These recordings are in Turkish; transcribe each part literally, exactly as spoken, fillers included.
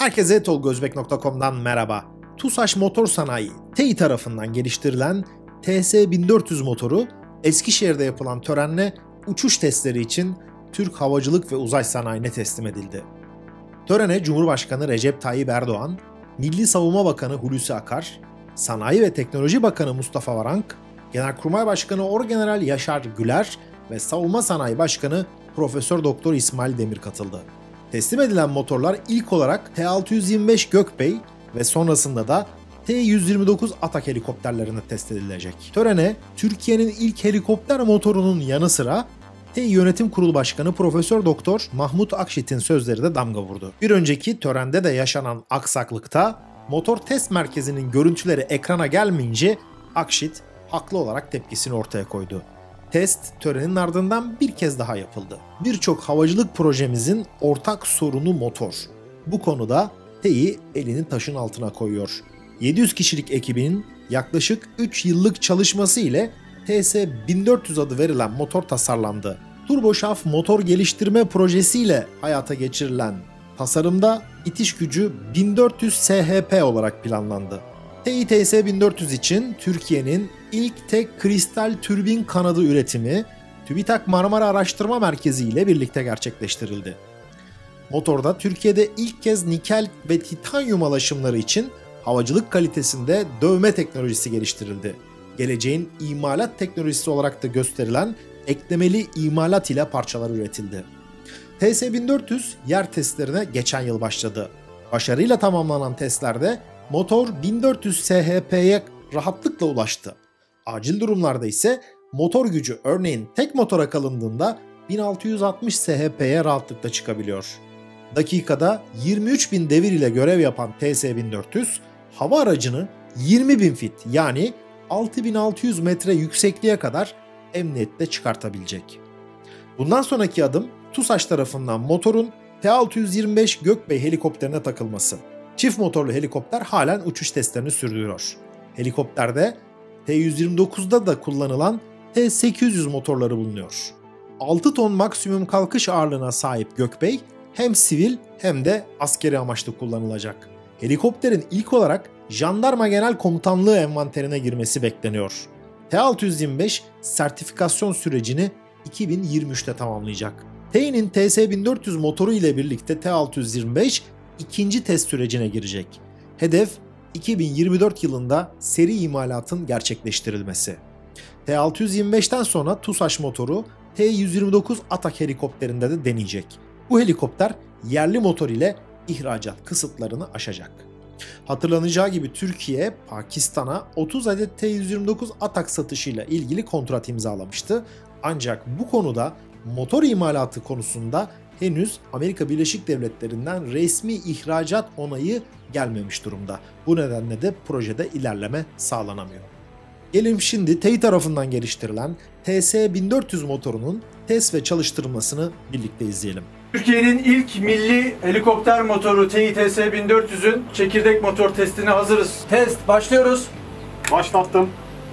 Herkese tolgozbek nokta com'dan merhaba. TUSAŞ Motor Sanayi, T E İ tarafından geliştirilen T S bin dört yüz motoru Eskişehir'de yapılan törenle uçuş testleri için Türk Havacılık ve Uzay Sanayi'ne teslim edildi. Törene Cumhurbaşkanı Recep Tayyip Erdoğan, Milli Savunma Bakanı Hulusi Akar, Sanayi ve Teknoloji Bakanı Mustafa Varank, Genelkurmay Başkanı Orgeneral Yaşar Güler ve Savunma Sanayi Başkanı Profesör Doktor İsmail Demir katıldı. Teslim edilen motorlar ilk olarak T altı yüz yirmi beş Gökbey ve sonrasında da T yüz yirmi dokuz Atak helikopterlerine test edilecek. Törene Türkiye'nin ilk helikopter motorunun yanı sıra T İ Yönetim Kurulu Başkanı Profesör Doktor Mahmut Akşit'in sözleri de damga vurdu. Bir önceki törende de yaşanan aksaklıkta motor test merkezinin görüntüleri ekrana gelmeyince Akşit haklı olarak tepkisini ortaya koydu. Test törenin ardından bir kez daha yapıldı. Birçok havacılık projemizin ortak sorunu motor. Bu konuda T E İ elini taşın altına koyuyor. yedi yüz kişilik ekibinin yaklaşık üç yıllık çalışması ile T S bin dört yüz adı verilen motor tasarlandı. Turboşaf motor geliştirme projesiyle hayata geçirilen tasarımda itiş gücü bin dört yüz S H P olarak planlandı. T İ T S bin dört yüz için Türkiye'nin ilk tek kristal türbin kanadı üretimi TÜBİTAK Marmara Araştırma Merkezi ile birlikte gerçekleştirildi. Motorda Türkiye'de ilk kez nikel ve titanyum alaşımları için havacılık kalitesinde dövme teknolojisi geliştirildi. Geleceğin imalat teknolojisi olarak da gösterilen eklemeli imalat ile parçalar üretildi. T S bin dört yüz yer testlerine geçen yıl başladı. Başarıyla tamamlanan testlerde motor bin dört yüz S H P'ye rahatlıkla ulaştı. Acil durumlarda ise motor gücü örneğin tek motora kalındığında bin altı yüz altmış S H P'ye rahatlıkla çıkabiliyor. Dakikada yirmi üç bin devir ile görev yapan T S bin dört yüz hava aracını yirmi bin fit yani altı bin altı yüz metre yüksekliğe kadar emniyetle çıkartabilecek. Bundan sonraki adım TUSAŞ tarafından motorun T altı yüz yirmi beş Gökbey helikopterine takılması. Çift motorlu helikopter halen uçuş testlerini sürdürüyor. Helikopterde T yüz yirmi dokuzda da kullanılan T sekiz yüz motorları bulunuyor. altı ton maksimum kalkış ağırlığına sahip Gökbey hem sivil hem de askeri amaçlı kullanılacak. Helikopterin ilk olarak Jandarma Genel Komutanlığı envanterine girmesi bekleniyor. T altı yüz yirmi beş sertifikasyon sürecini iki bin yirmi üçte tamamlayacak. T E İ'nin T S bin dört yüz motoru ile birlikte T altı yüz yirmi beş ikinci test sürecine girecek. Hedef iki bin yirmi dört yılında seri imalatın gerçekleştirilmesi. T altı yüz yirmi beşten sonra TUSAŞ motoru T yüz yirmi dokuz Atak helikopterinde de deneyecek. Bu helikopter yerli motor ile ihracat kısıtlarını aşacak. Hatırlanacağı gibi Türkiye, Pakistan'a otuz adet T yüz yirmi dokuz Atak satışıyla ilgili kontrat imzalamıştı. Ancak bu konuda motor imalatı konusunda henüz Amerika Birleşik Devletleri'nden resmi ihracat onayı gelmemiş durumda. Bu nedenle de projede ilerleme sağlanamıyor. Gelin şimdi T E İ tarafından geliştirilen T S bin dört yüz motorunun test ve çalıştırılmasını birlikte izleyelim. Türkiye'nin ilk milli helikopter motoru T İ T S bin dört yüz'ün çekirdek motor testine hazırız. Test başlıyoruz. Başlattım.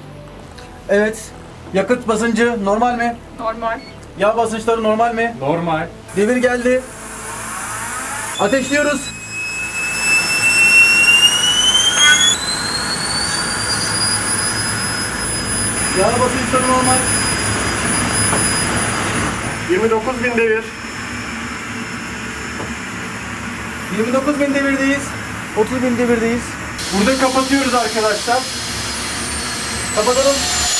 Evet. Yakıt basıncı normal mi? Normal. Yağ basınçları normal mi? Normal. Devir geldi. Ateşliyoruz. Yağ basınçları normal. yirmi dokuz bin devir. yirmi dokuz bin devirdeyiz. otuz bin devirdeyiz. Burada kapatıyoruz arkadaşlar. Kapatalım.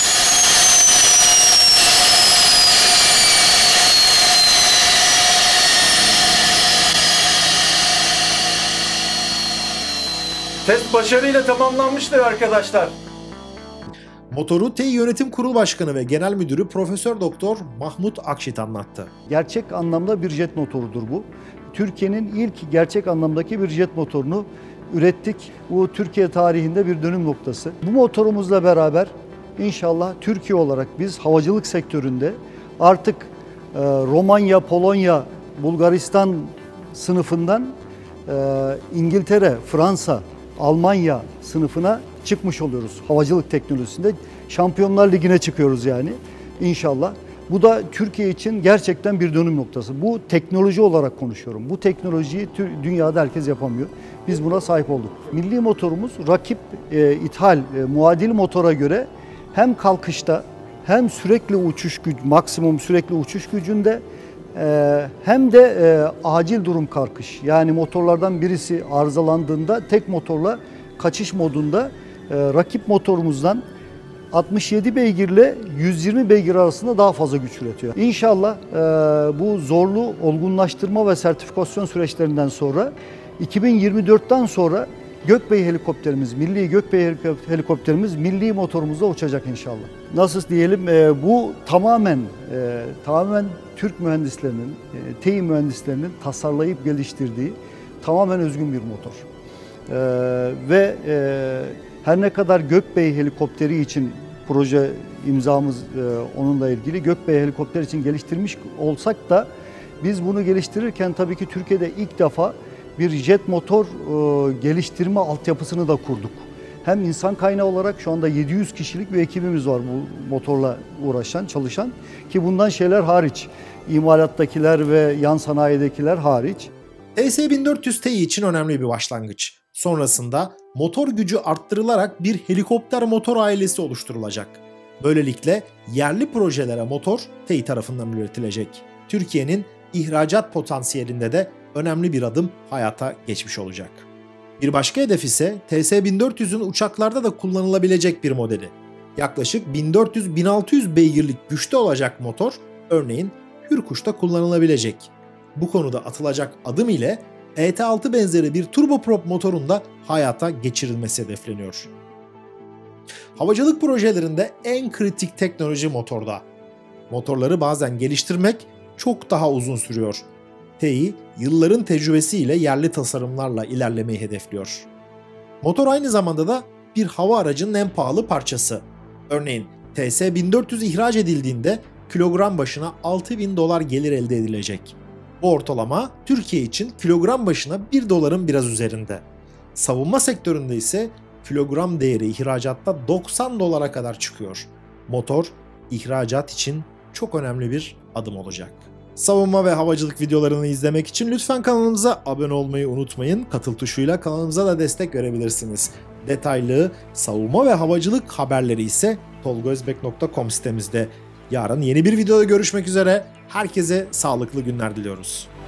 Test başarıyla tamamlanmıştır arkadaşlar. Motoru T İ Yönetim Kurulu Başkanı ve Genel Müdürü Profesör Doktor Mahmut Akşit anlattı. Gerçek anlamda bir jet motorudur bu. Türkiye'nin ilk gerçek anlamdaki bir jet motorunu ürettik. Bu Türkiye tarihinde bir dönüm noktası. Bu motorumuzla beraber inşallah Türkiye olarak biz havacılık sektöründe artık e, Romanya, Polonya, Bulgaristan sınıfından e, İngiltere, Fransa, Almanya sınıfına çıkmış oluyoruz. Havacılık teknolojisinde Şampiyonlar Ligi'ne çıkıyoruz yani inşallah. Bu da Türkiye için gerçekten bir dönüm noktası. Bu teknoloji olarak konuşuyorum. Bu teknolojiyi dünyada herkes yapamıyor. Biz buna sahip olduk. Milli motorumuz rakip e, ithal, e, muadil motora göre hem kalkışta hem sürekli uçuş gücü, maksimum sürekli uçuş gücünde e, hem de e, acil durum kalkış. Yani motorlardan birisi arızalandığında tek motorla kaçış modunda e, rakip motorumuzdan altmış yedi beygirle yüz yirmi beygir arasında daha fazla güç üretiyor. İnşallah e, bu zorlu olgunlaştırma ve sertifikasyon süreçlerinden sonra iki bin yirmi dörtten sonra Gökbey helikopterimiz, milli Gökbey helikopterimiz milli motorumuzla uçacak inşallah. Nasıl diyelim, e, bu tamamen e, tamamen Türk mühendislerinin, e, T İ mühendislerinin tasarlayıp geliştirdiği tamamen özgün bir motor. E, ve e, her ne kadar Gökbey helikopteri için proje imzamız e, onunla ilgili Gökbey helikopter için geliştirmiş olsak da biz bunu geliştirirken tabii ki Türkiye'de ilk defa bir jet motor e, geliştirme altyapısını da kurduk. Hem insan kaynağı olarak şu anda yedi yüz kişilik bir ekibimiz var bu motorla uğraşan, çalışan, ki bundan şeyler hariç, imalattakiler ve yan sanayidekiler hariç. T S bin dört yüz Ti için önemli bir başlangıç. Sonrasında motor gücü arttırılarak bir helikopter motor ailesi oluşturulacak. Böylelikle yerli projelere motor T İ tarafından üretilecek. Türkiye'nin ihracat potansiyelinde de önemli bir adım hayata geçmiş olacak. Bir başka hedef ise T S bin dört yüzün uçaklarda da kullanılabilecek bir modeli. Yaklaşık bin dört yüz bin altı yüz beygirlik güçte olacak motor, örneğin Hürkuş'ta kullanılabilecek. Bu konuda atılacak adım ile E T altı benzeri bir turboprop motorun da hayata geçirilmesi hedefleniyor. Havacılık projelerinde en kritik teknoloji motorda. Motorları bazen geliştirmek çok daha uzun sürüyor. T İ yılların tecrübesiyle yerli tasarımlarla ilerlemeyi hedefliyor. Motor aynı zamanda da bir hava aracının en pahalı parçası. Örneğin T S bin dört yüz ihraç edildiğinde kilogram başına altı bin dolar gelir elde edilecek. Bu ortalama Türkiye için kilogram başına bir doların biraz üzerinde. Savunma sektöründe ise kilogram değeri ihracatta doksan dolara kadar çıkıyor. Motor ihracat için çok önemli bir adım olacak. Savunma ve havacılık videolarını izlemek için lütfen kanalımıza abone olmayı unutmayın. Katıl tuşuyla kanalımıza da destek verebilirsiniz. Detaylı savunma ve havacılık haberleri ise tolgaözbek nokta com sitemizde. Yarın yeni bir videoda görüşmek üzere. Herkese sağlıklı günler diliyoruz.